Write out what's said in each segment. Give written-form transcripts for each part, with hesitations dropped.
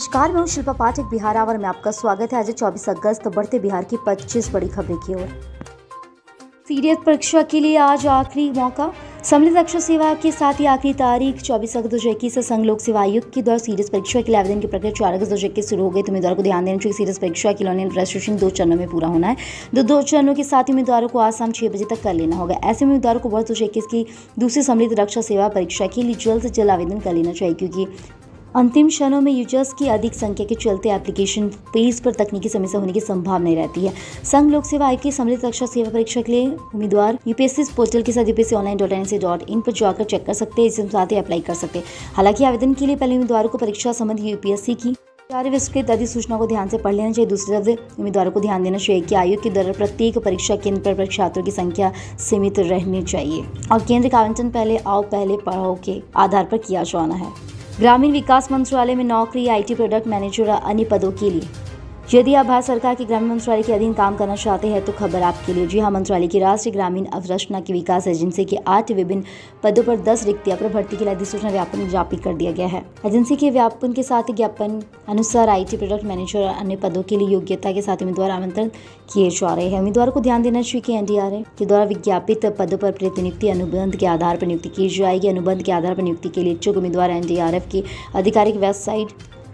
नमस्कार, मैं हूं शिल्पा पाठक बिहारावर में आपका स्वागत है। आज 24 अगस्त बढ़ते बिहार की 25 बड़ी खबरें की ओर। सीडीएस परीक्षा के लिए आज आखिरी मौका। सम्मिलित अक्षर सेवा के साथ ही आखिरी तारीख 24 अगस्त 2021 से संघ लोक सेवा आयोग के द्वारा सीडीएस परीक्षा के लिए आवेदन की प्रक्रिया 4 अगस्त 2021 शुरू हो गई। तो उम्मीदवारों को ध्यान देना चाहिए सीडीएस परीक्षा के लिए ऑनलाइन रजिस्ट्रेशन 2 चरणों में पूरा होना है। दो चरणों के साथ ही उम्मीदवारों को आज शाम 6 बजे तक कर लेना होगा। ऐसे में उम्मीदवारों को वर्ष 2021 की दूसरी सम्मिलित रक्षा सेवा परीक्षा के लिए जल्द से जल्द आवेदन कर लेना चाहिए, क्योंकि अंतिम क्षणों में यूजर्स की अधिक संख्या के चलते एप्लीकेशन पेज पर तकनीकी समस्या होने की संभावना रहती है। संघ लोक सेवा आयोग की सम्मिलित रक्षा सेवा परीक्षा के लिए उम्मीदवार यूपीएससी पोर्टल के साथ upsconline.nic.in पर जाकर चेक कर सकते हैं, इसके साथ ही अप्लाई कर सकते हैं। हालांकि आवेदन के लिए पहले उम्मीदवारों को परीक्षा संबंधी यूपीएससी की जारी विस्तृत अधिसूचना को ध्यान से पढ़ लेना चाहिए। दूसरी तरफ उम्मीदवारों को ध्यान देना चाहिए कि आयोग के द्वारा प्रत्येक परीक्षा केंद्र पर परीक्षार्थियों की संख्या सीमित रहनी चाहिए और केंद्र का आवंटन पहले आओ पहले पढ़ो के आधार पर किया जाना है। ग्रामीण विकास मंत्रालय में नौकरी आईटी प्रोडक्ट मैनेजर और अन्य पदों के लिए। यदि आप भारत सरकार के ग्रामीण मंत्रालय के अधीन काम करना चाहते हैं तो खबर आपके लिए। जी हाँ, मंत्रालय की राष्ट्रीय ग्रामीण अवरचना की विकास एजेंसी के 8 विभिन्न पदों पर 10 रिक्तियां पर भर्ती के लिए अधिसूचना व्यापन जारी कर दिया गया है। एजेंसी के व्यापन के साथ ही ज्ञापन अनुसार आईटी प्रोडक्ट मैनेजर और अन्य पदों के लिए योग्यता के साथ उम्मीदवार आमंत्रण किए जा रहे हैं। उम्मीदवारों को ध्यान देना चाहिए कि एनडीआरए के द्वारा विज्ञापित पदों पर प्रतिनियुक्ति अनुबंध के आधार पर नियुक्ति की जाएगी। अनुबंध के आधार पर नियुक्ति के लिए इच्छुक उम्मीदवार एनडीआरएफ की आधिकारिक वेबसाइट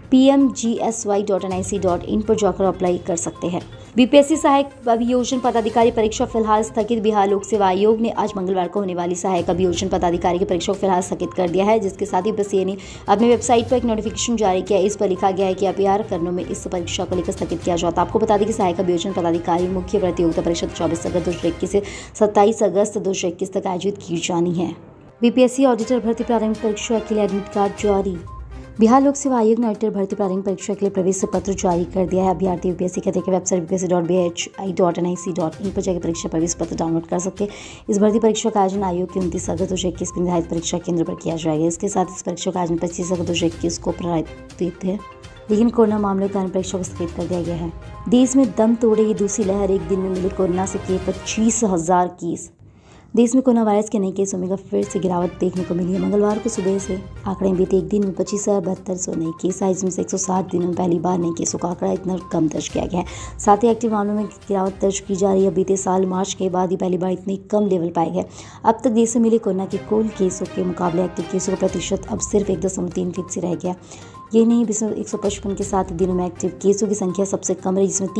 pmgsy.nic.in पर जाकर अप्लाई कर सकते हैं। बीपीएससी सहायक अभियोजन पदाधिकारी परीक्षा फिलहाल स्थगित। बिहार लोक सेवा आयोग ने आज मंगलवार को होने वाली सहायक अभियोजन पदाधिकारी की परीक्षा को फिलहाल स्थगित कर दिया है, जिसके साथ ही बीपीएससी ने अपनी वेबसाइट पर एक नोटिफिकेशन जारी किया। इस पर लिखा गया है कि अभ्यार कारणों में इस परीक्षा को लेकर स्थगित किया जाता। आपको बता दें कि सहायक अभियोजन पदाधिकारी मुख्य प्रतियोगिता परीक्षा 24 अगस्त 2021 से 27 अगस्त 2021 तक आयोजित की जानी है। बीपीएससी ऑडिटर भर्ती प्रारंभिक परीक्षा के लिए एडमिट कार्ड जारी। बिहार लोक सेवा आयोग ने ऑडिटर भर्ती प्रारंभिक परीक्षा के लिए प्रवेश पत्र जारी कर दिया है। अभ्यर्थी यूपीएससी के वेबसाइट upsc.bhi.nic.in पर जाकर परीक्षा प्रवेश पत्र डाउनलोड कर सकते हैं। इस भर्ती परीक्षा का आयोजन आयोग के 29 अगस्त 2021 को निर्धारित परीक्षा केंद्र पर किया जाएगा। इसके साथ इस परीक्षा का आयोजन 25 अगस्त 2021 को प्रारंभिक है, लेकिन कोरोना मामलों के कारण परीक्षा को स्थगित कर दिया गया है। देश में दम तोड़ेगी दूसरी लहर। एक दिन में मिले कोरोना से किए 25,000 केस। देश में कोरोना वायरस के नए केसों में फिर से गिरावट देखने को मिली है। मंगलवार को सुबह से आंकड़े बीते एक दिन में 25,7200 नए केस आए, जिसमें से 107 दिनों में पहली बार नए केसों का आंकड़ा इतना कम दर्ज किया गया है। साथ ही एक्टिव मामलों में गिरावट दर्ज की जा रही है। बीते साल मार्च के बाद ही पहली बार इतने कम लेवल पाए गए। अब तक देश में मिले कोरोना के कुल केसों के मुकाबले एक्टिव केसों का प्रतिशत अब सिर्फ 1.3% रह गया। ये नहीं, 155 के 7 दिनों में एक्टिव केसों की संख्या सबसे कम रही, जिसमें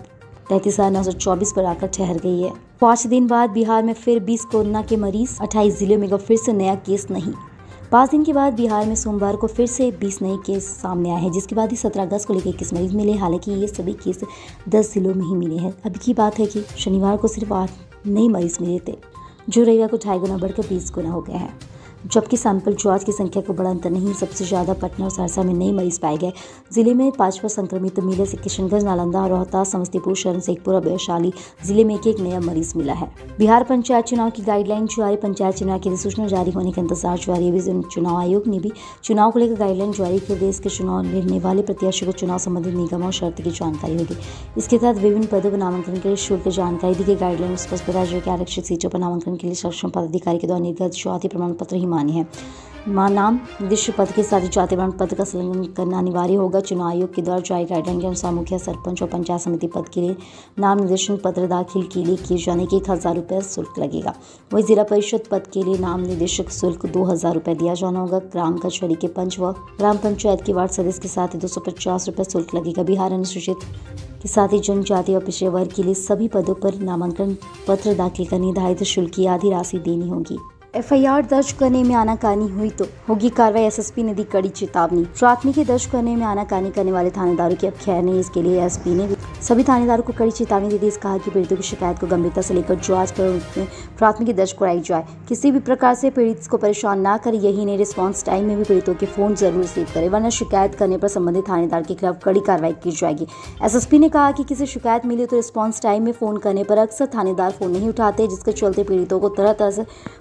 3,33,924 पर आकर ठहर गई है। 5 दिन बाद बिहार में फिर 20 कोरोना के मरीज। 28 जिलों में फिर से नया केस नहीं। 5 दिन के बाद बिहार में सोमवार को फिर से 20 नए केस सामने आए हैं, जिसके बाद ही 17 अगस्त को लेकर 21 मरीज मिले। हालांकि ये सभी केस 10 जिलों में ही मिले हैं। अभी की बात है कि शनिवार को सिर्फ 8 नए मरीज मिले थे, जो रविवार को 2.5 गुना बढ़कर 20 गुना हो गया है। जबकि सैंपल जांच की संख्या को बड़ा अंतर नहीं, सबसे ज्यादा पटना और सहरसा में नए मरीज पाए गए। जिले में 5 संक्रमित मिले से किशनगंज, नालंदा, रोहतास, समस्तीपुर, शरण शेखपुर और वैशाली जिले में एक नया मरीज मिला है। बिहार पंचायत चुनाव की गाइडलाइन जारी। पंचायत चुनाव की अधिसूचना जारी होने का इंतजार जारी है। चुनाव आयोग ने भी चुनाव को लेकर गाइडलाइन जारी कर देश के चुनाव लड़ने वाले प्रत्याशियों को चुनाव संबंधित नियमों और शर्त की जानकारी होगी। इसके तहत विभिन्न पदों पर नामांकन के लिए शुल्क जानकारी दी गई। गाइडलाइन में स्पष्ट बताया गया कि आरक्षित सीटों पर नामांकन के लिए सक्षम पदाधिकारी के द्वारा निर्गत जाति प्रमाण पत्र ही मान्य है। नाम निर्दिष्ट पद के साथ ही जाति प्रमाण पत्र का संलग्न करना अनिवार्य होगा। चुनाव आयोग के द्वारा जारी गाइडलाइन के अनुसार मुखिया, सरपंच और पंचायत समिति पद के लिए नाम निर्देशन पत्र दाखिल के लिए किए जाने के 1,000 रुपये शुल्क लगेगा। वहीं जिला परिषद पद के लिए नाम निर्देशक शुल्क 2,000 रुपये दिया जाना होगा। ग्राम कचहरी के पंच व ग्राम पंचायत के वार्ड सदस्य के साथ ही 250 रुपये शुल्क लगेगा। बिहार अनुसूचित के साथ ही जनजाति और पिछड़े वर्ग के लिए सभी पदों पर नामांकन पत्र दाखिल कर निर्धारित शुल्क की आधी राशि देनी होगी। एफआईआर दर्ज करने में आनाकानी हुई तो होगी कार्रवाई। एसएसपी ने दी कड़ी चेतावनी। प्राथमिकी दर्ज करने में आनाकानी करने वाले थानेदारों की अब खैर नहीं। इसके लिए एसपी ने सभी थानेदारों को कड़ी चेतावनी दे दी। इस कहा कि पीड़ितों की शिकायत को गंभीरता से लेकर जांच कर उनमें प्राथमिकी दर्ज कराई जाए। किसी भी प्रकार से पीड़ित को परेशान ना करे। यही नहीं, रिस्पॉन्स टाइम में भी पीड़ितों के फोन जरूर रिसीव करे, वरना शिकायत करने पर संबंधित थानेदार के खिलाफ कड़ी कार्रवाई की जाएगी। एसएसपी ने कहा कि किसी शिकायत मिली तो रिस्पॉन्स टाइम में फोन करने पर अक्सर थानेदार फोन नहीं उठाते, जिसके चलते पीड़ितों को तरह तरह से परेशान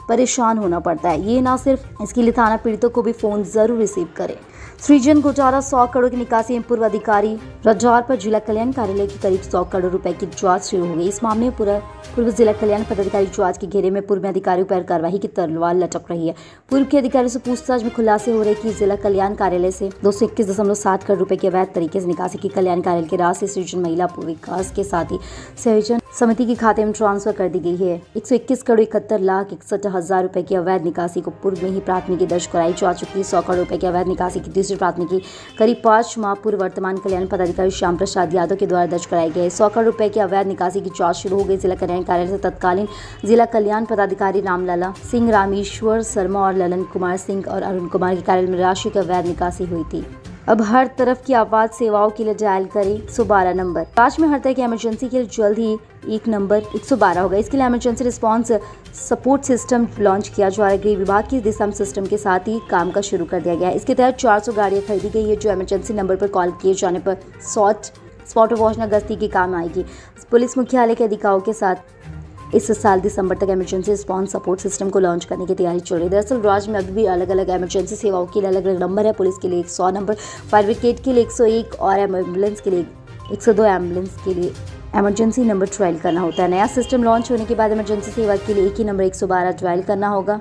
परेशान होना पड़ता है। ये ना सिर्फ इसके लिए थाना पीड़ितों को भी फोन जरूर रिसीव करे। सृजन घोटाला 100 करोड़ की निकासी में पूर्व अधिकारी रजौर पर जिला कल्याण कार्यालय की करीब 100 करोड़ रुपए की जांच शुरू हो गई। इस मामले में पूर्व जिला कल्याण पदाधिकारी जांच के घेरे में पूर्व अधिकारियों पर कार्रवाई की तलवार लटक रही है। पूर्व के अधिकारियों से पूछताछ में खुलासे हो रहे कि जिला कल्याण कार्यालय से 221.7 करोड़ रुपए की अवैध तरीके से निकासी की कल्याण कार्यालय की राशि सृजन महिला विकास के साथ ही संयोजन समिति के खाते में ट्रांसफर कर दी गई है। 121 करोड़ 71,61,000 रुपए की अवैध निकासी को पूर्व में ही प्राथमिकी दर्ज कराई जा चुकी है। 100 करोड़ रुपए की अवैध निकासी की दूसरी प्राथमिकी करीब 5 माह पूर्व वर्तमान कल्याण पदाधिकारी श्याम प्रसाद यादव के द्वारा दर्ज कराई गई। 100 करोड़ रुपए की अवैध निकासी की जांच शुरू हो गई। जिला कल्याण कार्यालय से तत्कालीन जिला कल्याण पदाधिकारी रामलला सिंह, रामेश्वर शर्मा और ललन कुमार सिंह और अरुण कुमार के कार्यालय में राशि की अवैध निकासी हुई थी। अब हर तरफ की आपात सेवाओं के लिए डायल करें 112 नंबर। राज्य में हर तरह की इमरजेंसी के लिए जल्द ही एक नंबर 112 होगा। इसके लिए emergency response support system launch किया जा रहा है। गृह विभाग की दिशा सिस्टम के साथ ही काम का शुरू कर दिया गया है। इसके तहत 400 गाड़ियां खरीदी गई है जो इमरजेंसी नंबर पर कॉल किए जाने पर स्पॉट पहुंचना गश्ती के काम आएगी। पुलिस मुख्यालय के अधिकारियों के साथ इस साल दिसंबर तक इमरजेंसी रिस्पांस सपोर्ट सिस्टम को लॉन्च करने की तैयारी चल रही है। दरअसल राज्य में अभी भी अलग अलग इमरजेंसी सेवाओं के लिए अलग अलग नंबर है। पुलिस के लिए 100 नंबर, फायर ब्रिगेड के लिए 101 और एम्बुलेंस के लिए 102 एम्बुलेंस के लिए इमरजेंसी नंबर ट्रायल करना होता है। नया सिस्टम लॉन्च होने के बाद इमरजेंसी सेवा के लिए एक ही नंबर 112 ट्रायल करना होगा।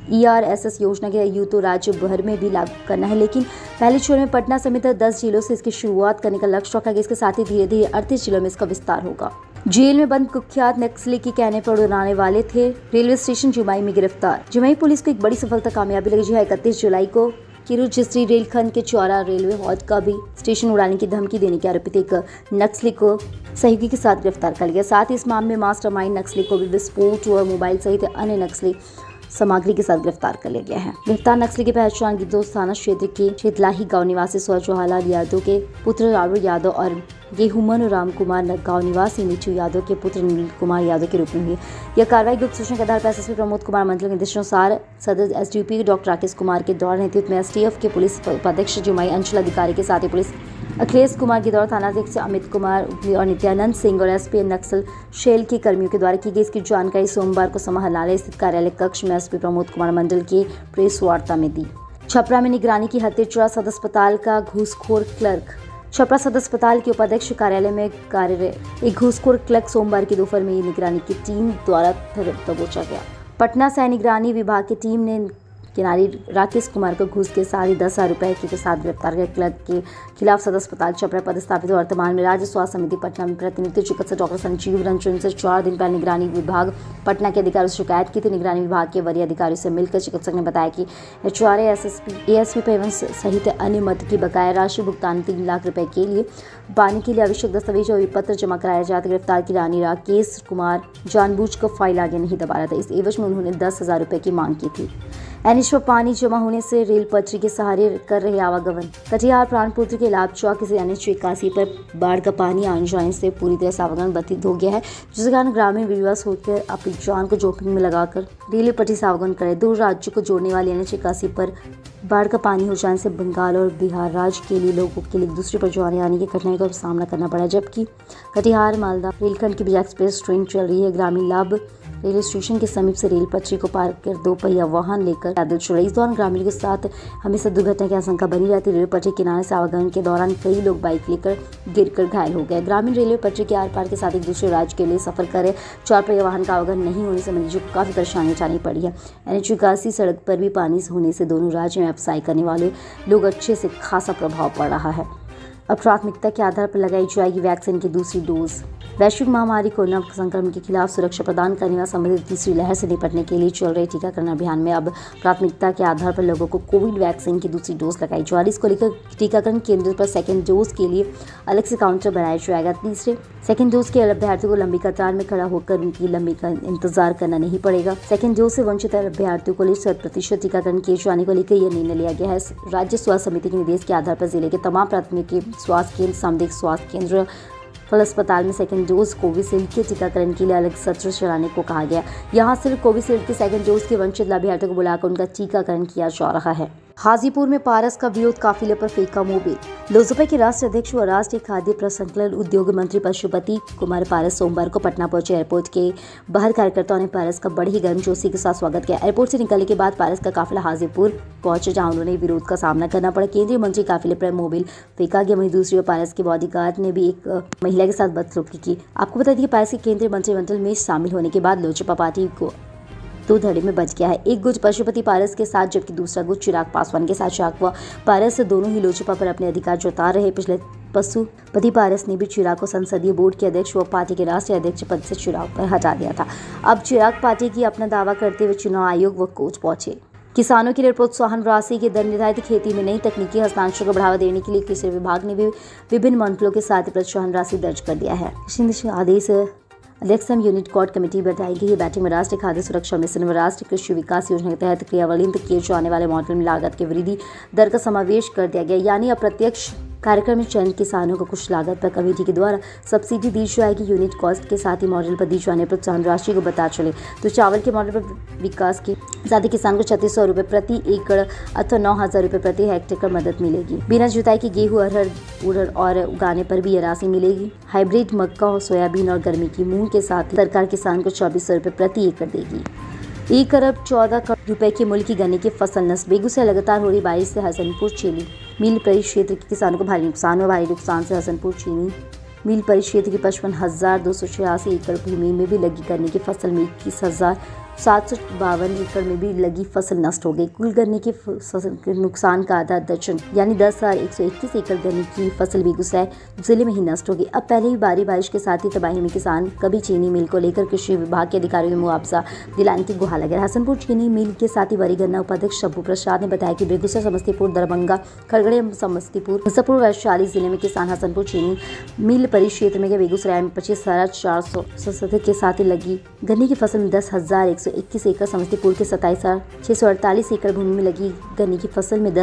ERSS योजना के यूं तो राज्य भर में भी लागू करना है, लेकिन पहले चरण में पटना समेत 10 जिलों से इसकी शुरुआत करने का लक्ष्य रखा गया। इसके साथ ही धीरे धीरे 38 जिलों में इसका विस्तार होगा। जेल में बंद कुख्यात नक्सली के कहने पर उड़ाने वाले थे रेलवे स्टेशन जुमाई में गिरफ्तार। जुमाई पुलिस को एक बड़ी सफलता कामयाबी लगी। 31 जुलाई को किरुचिस्त्री रेलखंड के चौरा रेलवे हॉल्ट का भी स्टेशन उड़ाने की धमकी देने के आरोपित एक नक्सली को सहयोगी के साथ गिरफ्तार कर लिया। साथ ही इस मामले में मास्टरमाइंड नक्सली को भी विस्फोट और मोबाइल सहित अन्य नक्सली सामग्री के साथ गिरफ्तार कर लिया गया है। गिरफ्तार नक्सली की पहचान गिद्धौद थाना क्षेत्र के शेतलाही गांव निवासी जवाहरलाल यादव के पुत्र राहुल यादव और गेहूमन राम कुमार गांव निवासी नीचू यादव के पुत्र नील कुमार यादव के रूप में हुई। यह कार्रवाई गुप्त सूचना के आधार पर एसएसपी प्रमोद कुमार मंडल के निर्देशानुसार सदर एसडीपी डॉक्टर राकेश कुमार के द्वारा नेतृत्व में एसटीएफ के पुलिस उपाध्यक्ष जुमाई अंचल अधिकारी के साथ ही पुलिस अखिलेश कुमार के द्वारा थानाध्यक्ष अमित कुमार और नित्यानंद सिंह और एसपी नक्सल शेल के कर्मियों के द्वारा की गई। इसकी जानकारी सोमवार को समाहरणालय स्थित कार्यालय कक्ष में एसपी प्रमोद कुमार मंडल की प्रेस वार्ता में दी। छपरा में निगरानी की हत्या। सदर अस्पताल का घूसखोर क्लर्क। छपरा सदर अस्पताल के उपाध्यक्ष कार्यालय में कार्यरत एक घूसखोर क्लर्क सोमवार की दोपहर में निगरानी की टीम द्वारा दबोचा गया। पटना से निगरानी विभाग की टीम ने किनारी राकेश कुमार को घूस के साथ ही 10,000 रुपए के साथ गिरफ्तार किया। क्लर्क के खिलाफ सदर अस्पताल छपरा पदस्थापित वर्तमान में राज्य स्वास्थ्य समिति पटना में प्रतिनिधि चिकित्सक डॉक्टर संजीव रंजन से 4 दिन पहले निगरानी विभाग पटना के अधिकारियों से शिकायत की थी। निगरानी विभाग के वरीय अधिकारियों से मिलकर चिकित्सक ने बताया कि HRA ASP पेवन सहित अन्य मद की बकाया राशि भुगतान 3 लाख रुपए के लिए पाने के लिए आवश्यक दस्तावेज और पत्र जमा कराया जाता। गिरफ्तार की रानी राकेश कुमार जानबूझकर फाइल आगे नहीं दबा रहा था। इस एवज में उन्होंने 10,000 रुपए की मांग की थी। एनएच पर पानी जमा होने से रेल पटरी के सहारे कर रहे आवागमन। कटिहार प्राणपुत्र के लाभ चौक से NH 81 पर बाढ़ का पानी आने जाने से पूरी तरह से आवागमन बाधित हो गया है, जिसके कारण ग्रामीण विवश होकर अपनी जान को जोखिम में लगाकर रेलवे पटरी से आवागमन करे। 2 राज्यों को जोड़ने वाली NH 81 पर बाढ़ का पानी हो जाने से बंगाल और बिहार राज्य के लिए लोगों के लिए दूसरे पर जाने आने की कठिनाई का सामना करना पड़ा, जबकि कटिहार मालदा रेलखंड की विजय एक्सप्रेस ट्रेन चल रही है। ग्रामीण लाभ रेलवे स्टेशन के समीप से रेल पटरी को पार कर 2 पहिया वाहन लेकर पैदल चल रही। इस दौरान ग्रामीणों के साथ हमेशा दुर्घटना की आशंका बनी रहती। रेलवे पटरी किनारे से आवागमन के दौरान कई लोग बाइक लेकर गिरकर घायल हो गए। ग्रामीण रेलवे पटरी के आर पार के साथ एक दूसरे राज्य के लिए सफर करे 4 पहिया वाहन का आवागमन नहीं होने से मरीजों को काफी परेशानी उठानी पड़ी है। NH 81 सड़क पर भी पानी होने से दोनों राज्यों में व्यवसाय करने वाले लोग अच्छे से खासा प्रभाव पड़ रहा है। अब प्राथमिकता के आधार पर लगाई जाएगी वैक्सीन की दूसरी डोज। वैश्विक महामारी कोरोना संक्रमण के खिलाफ सुरक्षा प्रदान करने व संबंधित तीसरी लहर से निपटने के लिए चल रहे टीकाकरण अभियान में अब प्राथमिकता के आधार पर लोगों को कोविड वैक्सीन की दूसरी डोज लगाई जा रही है। इसको लेकर टीकाकरण केंद्र पर सेकेंड डोज के लिए अलग से काउंटर बनाया जाएगा। तीसरे सेकेंड डोज के अभ्यर्थियों को लंबी कतार में खड़ा होकर उनकी लंबी का इंतजार करना नहीं पड़ेगा। सेकेंड डोज से वंचित अभ्यर्थियों को लिए 100% टीकाकरण किए जाने को लेकर यह निर्णय लिया गया है। राज्य स्वास्थ्य समिति के निर्देश के आधार पर जिले के तमाम प्राथमिक स्वास्थ्य केंद्र, सामुदायिक स्वास्थ्य केंद्र, फल अस्पताल में सेकेंड डोज कोविशील्ड के टीकाकरण के लिए अलग सत्र चलाने को कहा गया। यहाँ सिर्फ कोविशील्ड के सेकेंड डोज के वंचित लाभार्थियों को बुलाकर उनका टीकाकरण किया जा रहा है। हाजीपुर में पारस का विरोध, काफिले पर फेंका मोबिल। लोजपा के राष्ट्रीय अध्यक्ष व राष्ट्रीय खाद्य प्रसंस्करण उद्योग मंत्री पशुपति कुमार पारस सोमवार को पटना पहुंचे। एयरपोर्ट के बाहर कार्यकर्ताओं ने पारस का बड़ी ही गर्मजोशी के साथ स्वागत किया। एयरपोर्ट से निकलने के बाद पारस का काफिला हाजीपुर पहुंचे, जहां उन्होंने विरोध का सामना करना पड़ा। केंद्रीय मंत्री काफिले पर मोबिल फेंका गया। वहीं दूसरी ओर पारस के बॉडीगार्ड ने भी एक महिला के साथ बदसलूकी की। आपको बता दें कि पारस के केंद्रीय मंत्रिमंडल में शामिल होने के बाद लोजपा पार्टी को दो धड़े में बच गया है। एक गुट पशुपति पारस के साथ, जबकि दूसरा गुट चिराग पासवान के साथ। चिराग व पारस दोनों ही लोजपा पर अपने अधिकार जता रहे। पिछले पशुपति पारस ने भी चिराग को संसदीय बोर्ड के अध्यक्ष व पार्टी के राष्ट्रीय अध्यक्ष पद से चिराग पर हटा दिया था। अब चिराग पार्टी की अपना दावा करते हुए चुनाव आयोग व कोर्ट पहुंचे। किसानों के लिए प्रोत्साहन राशि के दर निर्धारित, खेती में नई तकनीकी हस्तांतरण को बढ़ावा देने के लिए कृषि विभाग ने भी विभिन्न मंडलों के साथ प्रोत्साहन राशि दर्ज कर दिया है। आदेश अलेक्सम यूनिट कोर्ट कमेटी बैठाई गई। बैठक में राष्ट्रीय खाद्य सुरक्षा मिशन व राष्ट्रीय कृषि विकास योजना के तहत क्रियान्वित किए जाने वाले मॉडल में लागत के वृद्धि दर का समावेश कर दिया गया, यानी अप्रत्यक्ष कार्यक्रम में चयनित किसानों को कुछ लागत पर कमेटी के द्वारा सब्सिडी दी जाएगी। यूनिट कॉस्ट के साथ ही मॉडल पर दी जाने प्रोत्साहन राशि को बता चले तो चावल के मॉडल पर विकास के साथ ही किसान को 3600 रुपये प्रति एकड़ अथवा 9000 रुपये प्रति हेक्टेयर पर मदद मिलेगी। बिना जुताई के गेहूं, अरहर, उड़द और उगाने पर भी यह राशि मिलेगी। हाइब्रिड मक्का और सोयाबीन और गर्मी की मूंग के साथ सरकार किसान को 2400 रुपये प्रति एकड़ देगी। 1 अरब 14 करोड़ रुपए के मूल्य की गन्ने की फसल नष्ट। बेगूसराय लगातार हो रही बारिश से हसनपुर चीनी मिल परिक्षेत्र के किसानों को भारी नुकसान हुआ। भारी नुकसान से हसनपुर चीनी मिल परिक्षेत्र की 55,286 एकड़ भूमि में भी लगी गन्ने की फसल में 21,752 एकड़ में भी लगी फसल नष्ट हो गई। कुल गन्ने की फसल के नुकसान का आधा दर्जन यानी 10,121 एकड़ गन्ने की फसल बेगूसराय जिले में ही नष्ट हो गई। अब पहले ही भारी बारिश के साथ ही तबाही में किसान कभी चीनी मिल को लेकर कृषि विभाग के अधिकारियों में मुआवजा दिलाने की गुहार लगे। हसनपुर चीनी मिल के साथ ही वरी गन्ना उपाध्यक्ष शंभू प्रसाद ने बताया कि बेगूसराय, समस्तीपुर, दरभंगा, खगड़िया, समस्तीपुर, मुजफ्फरपुर, वैशाली जिले में किसान हसनपुर चीनी मिल परिक्षेत्र में बेगूसराय में 25,467 के साथ ही लगी गन्ने की फसल में 10,121 एकड़, समस्तीपुर के 27,648 एकड़ भूमि में लगी गन्ने की फसल में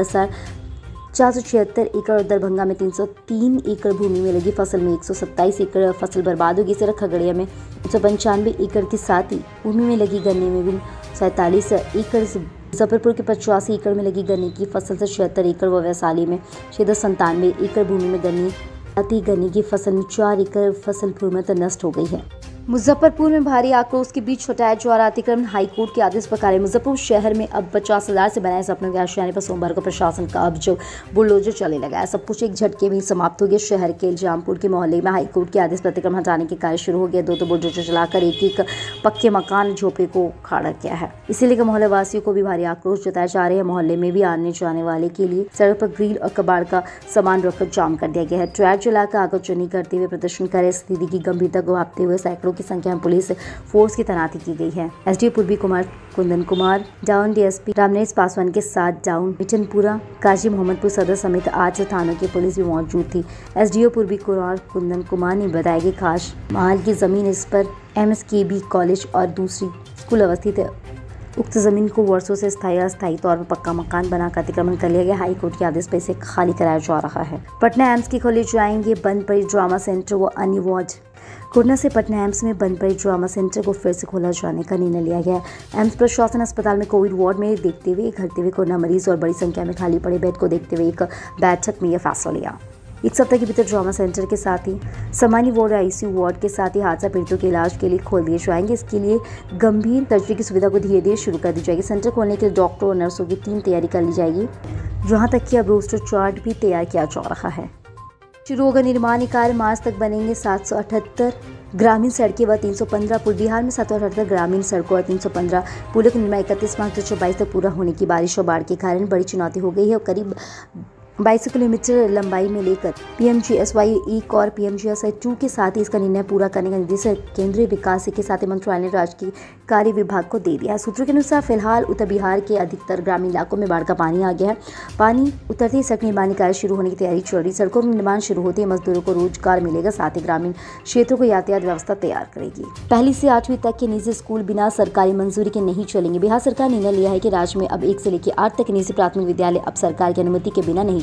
10,476 एकड़ और दरभंगा में 303 एकड़ भूमि में लगी फसल में 127 एकड़ फसल बर्बाद होगी। सिर्फ खगड़िया में 195 एकड़ के साथ ही भूमि में लगी गन्ने में भी 47 एकड़, मुजफ्फरपुर के 85 एकड़ में लगी गन्ने की फसल से 76 एकड़ व वैशाली में 697 एकड़ भूमि में गन्ने की फसल में 4 एकड़ फसल पूर्णतः नष्ट हो गई है। मुजफ्फरपुर में भारी आक्रोश के बीच हटाया जा रहा अतिक्रमण। हाईकोर्ट के आदेश पर कार्य। मुजफ्फरपुर शहर में अब 50,000 से बनाए सपनों के आशियाने पर सोमवार को प्रशासन का अब जो बुलडोजर चलने लगा है। सब कुछ एक झटके में समाप्त हो गया। शहर के इल्जामपुर के मोहल्ले में हाईकोर्ट के आदेश पर अतिक्रमण हटाने के कार्य शुरू हो गया। दो बुलडोजर चलाकर एक पक्के मकान झोपड़े को उखाड़ा गया है। इसे लेकर मोहल्ले वासियों को भी भारी आक्रोश जताए जा रहे हैं। मोहल्ले में भी आने जाने वाले के लिए सड़क पर ग्रिल और कबाड़ का सामान रखकर जाम कर दिया गया है। ट्रैक जलाकर आगजनी करते हुए प्रदर्शन कर स्थिति की गंभीरता को भांपते हुए सैकड़ों की संख्या में पुलिस फोर्स की तैनाती की गई है। एसडीओ पूर्वी कुमार कुंदन कुमार, डाउन डीएसपी रामनेश पासवान के साथ डाउन मिठनपुरा, काजी मोहम्मदपुर सदर समेत 8 थानों की पुलिस भी मौजूद थी। एसडीओ पूर्वी कुमार कुंदन कुमार ने बताया कि खास महल की जमीन, इस पर एमएसकेबी कॉलेज और दूसरी स्कूल अवस्थित है। उक्त जमीन को वर्षों से अस्थायी तौर पर पक्का मकान बनाकर अतिक्रमण कर लिया गया। हाईकोर्ट के आदेश पर इसे खाली कराया जा रहा है। पटना एम्स के खोले जाएंगे बंद पड़े ड्रामा सेंटर व अन्य वार्ड। कोरोना से पटना एम्स में बंद पड़े ड्रामा सेंटर को फिर से खोला जाने का निर्णय लिया गया है। एम्स प्रशासन अस्पताल में कोविड वार्ड में देखते हुए घटते हुए कोरोना मरीज और बड़ी संख्या में खाली पड़े बेड को देखते हुए एक बैठक में यह फैसला लिया। एक सप्ताह के भीतर ड्रामा सेंटर के साथ ही सामान्य वार्ड, आईसीयू वार्ड के साथ ही हादसा पीड़ितों के इलाज के लिए खोल दिए जाएंगे। इसके लिए गंभीर सर्जरी की सुविधा को धीरे धीरे शुरू कर दी जाएगी। सेंटर खोलने के लिए डॉक्टर और नर्सों की टीम तैयारी कर ली जाएगी। जहाँ तक कि अब रोस्टर चार्ट भी तैयार किया जा रहा है। शुरू होगा निर्माण कार्य। मार्च तक बनेंगे 778 ग्रामीण सड़कें व 315 पुल। बिहार में 778 ग्रामीण सड़कों और 315 पुलों का निर्माण 31 मार्च 2022 तक पूरा होने की बारिश और बाढ़ के कारण बड़ी चुनौती हो गई है। और करीब 22 किलोमीटर लंबाई में लेकर PMGSY 1 और PMGSY 2 के साथ ही इसका निर्णय पूरा करने का निर्देश केंद्रीय विकास के साथ ही मंत्रालय ने राज्य की कार्य विभाग को दे दिया है। सूत्रों के अनुसार फिलहाल उत्तर बिहार के अधिकतर ग्रामीण इलाकों में बाढ़ का पानी आ गया है। पानी उतरते ही सड़क निर्माण कार्य शुरू होने की तैयारी चल रही। सड़कों में निर्माण शुरू होते ही मजदूरों को रोजगार मिलेगा, साथ ही ग्रामीण क्षेत्रों को यातायात व्यवस्था तैयार करेगी। 1 से 8वीं तक के निजी स्कूल बिना सरकारी मंजूरी के नहीं चलेंगे। बिहार सरकार ने निर्णय लिया है कि राज्य में अब 1 से लेकर 8 तक निजी प्राथमिक विद्यालय अब सरकार की अनुमति के बिना नहीं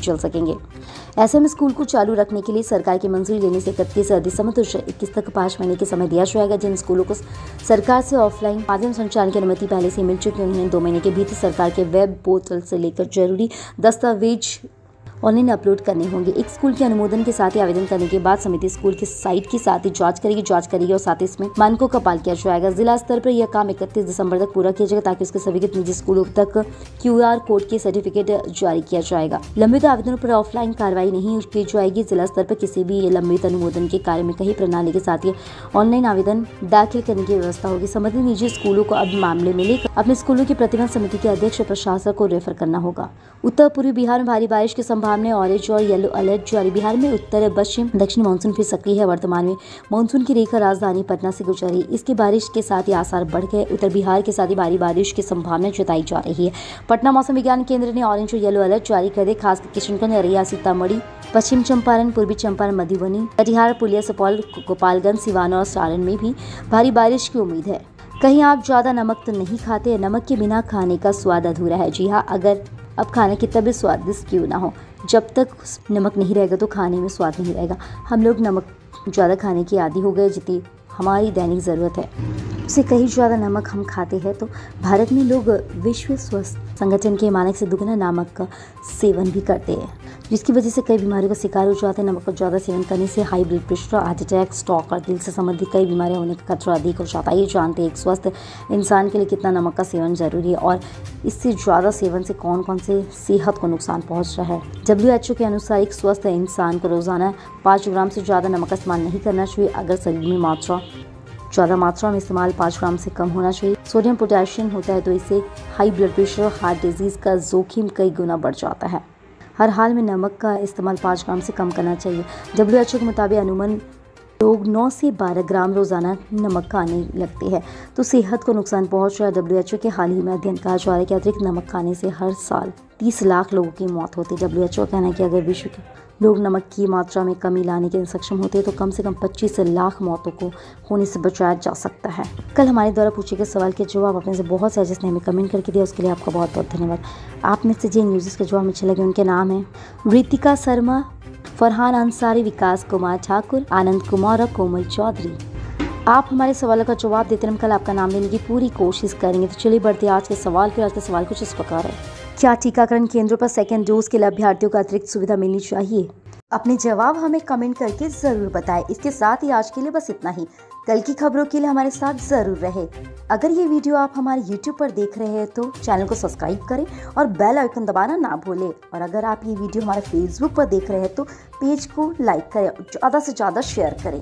चल सकेंगे। ऐसे में स्कूल को चालू रखने के लिए सरकार की मंजूरी लेने से 31 दिसंबर 2021 तक 5 महीने के समय दिया जाएगा। जिन स्कूलों को सरकार से ऑफलाइन माध्यम संचालन की अनुमति पहले से मिल चुकी है, उन्हें 2 महीने के भीतर सरकार के वेब पोर्टल से लेकर जरूरी दस्तावेज ऑनलाइन अपलोड करने होंगे। एक स्कूल के अनुमोदन के साथ ही आवेदन करने के बाद समिति स्कूल की साइट के साथ ही जांच करेगी और साथ ही इसमें मानकों का पालन किया जाएगा। जिला स्तर पर यह काम 31 दिसंबर तक पूरा किया जाएगा ताकि उसके सभी निजी स्कूलों तक QR कोड के सर्टिफिकेट जारी किया जाएगा। लंबित आवेदनों पर ऑफलाइन कार्रवाई नहीं की जाएगी। जिला स्तर पर किसी भी लंबित अनुमोदन के कार्य में कई प्रणाली के साथ ही ऑनलाइन आवेदन दाखिल करने की व्यवस्था होगी। संबंधित निजी स्कूलों को अब मामले में लेकर अपने स्कूलों की प्रतिबंध समिति के अध्यक्ष और प्रशासक को रेफर करना होगा। उत्तर पूर्वी बिहार में भारी बारिश की संभावना, ऑरेंज और येलो अलर्ट जारी। बिहार में उत्तर पश्चिम दक्षिण मानसून फिर सक्रिय है। वर्तमान में मानसून की रेखा राजधानी पटना से गुजरी। इसके बारिश के साथ ही आसार बढ़ गए। उत्तर बिहार के साथ ही भारी बारिश की संभावना जताई जा रही है। पटना मौसम विज्ञान केंद्र ने ऑरेंज और येलो अलर्ट जारी कर दिया। खासकर किशनगंज, अररिया, सीतामढ़ी, पश्चिम चंपारण, पूर्वी चंपारण, मधुबनी, कटिहार, पुलिया, सुपौल, गोपालगंज, सिवान और सारण में भी भारी बारिश की उम्मीद है। कहीं आप ज्यादा नमक तो नहीं खाते? नमक के बिना खाने का स्वाद अधूरा है। जी हाँ, अगर अब खाना कितना भी स्वादिष्ट क्यों ना हो, जब तक नमक नहीं रहेगा तो खाने में स्वाद नहीं रहेगा। हम लोग नमक ज़्यादा खाने की आदी हो गए, जितनी हमारी दैनिक ज़रूरत है उससे कहीं ज़्यादा नमक हम खाते हैं। तो भारत में लोग विश्व स्वास्थ्य संगठन के मानक से दुगना नमक का सेवन भी करते हैं, जिसकी वजह से कई बीमारियों का शिकार हो जाते हैं। नमक का ज़्यादा सेवन करने से high blood pressure, heart attack, stroke और दिल से संबंधित कई बीमारियां होने का खतरा अधिक हो जाता है। ये जानते हैं एक स्वस्थ इंसान के लिए कितना नमक का सेवन जरूरी है और इससे ज़्यादा सेवन से कौन कौन से सेहत को नुकसान पहुँच रहा है। WHO के अनुसार एक स्वस्थ इंसान को रोज़ाना 5 ग्राम से ज़्यादा नमक का इस्तेमाल नहीं करना चाहिए। अगर शरीर में ज़्यादा मात्रा में इस्तेमाल 5 ग्राम से कम होना चाहिए। सोडियम पोटेशियम होता है तो इससे high blood pressure, heart disease का जोखिम कई गुना बढ़ जाता है। हर हाल में नमक का इस्तेमाल 5 ग्राम से कम करना चाहिए। WHO के मुताबिक अनुमान लोग 9 से 12 ग्राम रोजाना नमक खाने लगते हैं तो सेहत को नुकसान पहुंच रहा है। WHO के हाल ही में अध्ययन कहा जा रहा है कि अतिरिक्त नमक खाने से हर साल 30 लाख लोगों की मौत होती है। WHO का कहना है कि अगर विश्व के लोग नमक की मात्रा में कमी लाने के सक्षम होते हैं तो कम से कम 25 लाख मौतों को होने से बचाया जा सकता है। कल हमारे द्वारा पूछे गए सवाल के जवाब अपने से बहुत सारे जिसने हमें कमेंट करके दिया, उसके लिए आपका बहुत बहुत धन्यवाद। आप में से जिन यूजर्स के जवाब अच्छे लगे उनके नाम हैं रितिका शर्मा, फरहान अंसारी, विकास कुमार ठाकुर, आनंद कुमार और कोमल चौधरी। आप हमारे सवालों का जवाब देते हैं, हम कल आपका नाम लेने की पूरी कोशिश करेंगे। तो चलिए बढ़ते आज के सवाल पर। आज का सवाल कुछ इस प्रकार है, क्या टीकाकरण केंद्रों पर सेकेंड डोज के लिए अभ्यर्थियों को अतिरिक्त सुविधा मिलनी चाहिए? अपने जवाब हमें कमेंट करके जरूर बताएं। इसके साथ ही आज के लिए बस इतना ही। कल की खबरों के लिए हमारे साथ जरूर रहे। अगर ये वीडियो आप हमारे YouTube पर देख रहे हैं तो चैनल को सब्सक्राइब करें और बेल आइकन दबाना ना भूलें। और अगर आप ये वीडियो हमारे Facebook पर देख रहे हैं तो पेज को लाइक करें और ज़्यादा से ज़्यादा शेयर करें।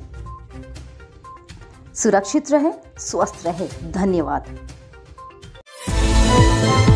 सुरक्षित रहें, स्वस्थ रहें। धन्यवाद।